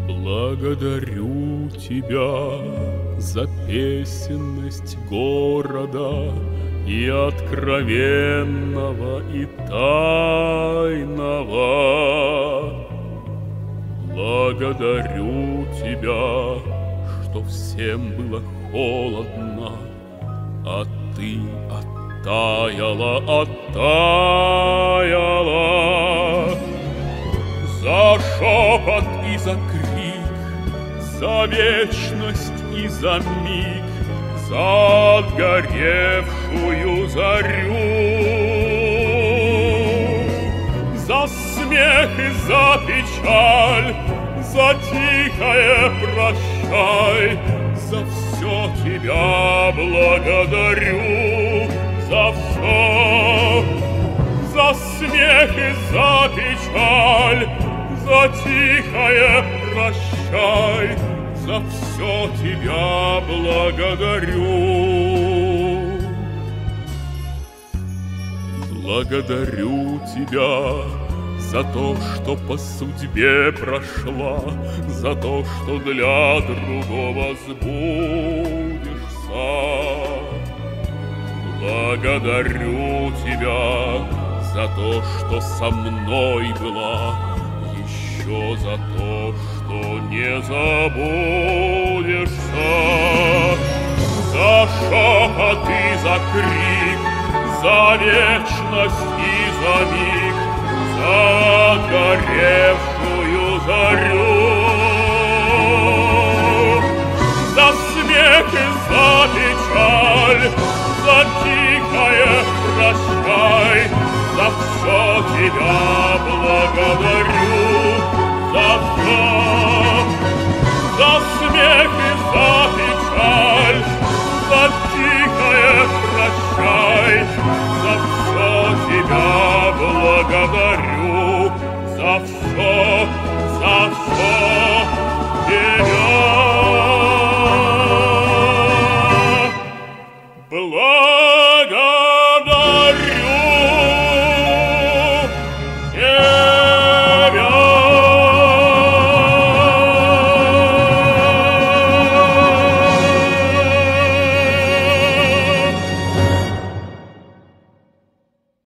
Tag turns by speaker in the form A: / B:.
A: Благодарю тебя за песенность города и откровенного, и тайного. Благодарю тебя, что всем было холодно, а ты оттаяла, оттаяла. За шепот и за крик, за вечность и за миг, за отгоревшую зарю, за смех и за печаль, за тихое прощай, за все тебя благодарю, за все, за смех и за печаль, за тихое прощай, за все тебя благодарю. Благодарю тебя за то, что по судьбе прошла, за то, что для другого сбудешься. Благодарю тебя за то, что со мной была, еще за то, что не забудешься. За шепот и за крик, за вечность и за миг, за горевшую зарю.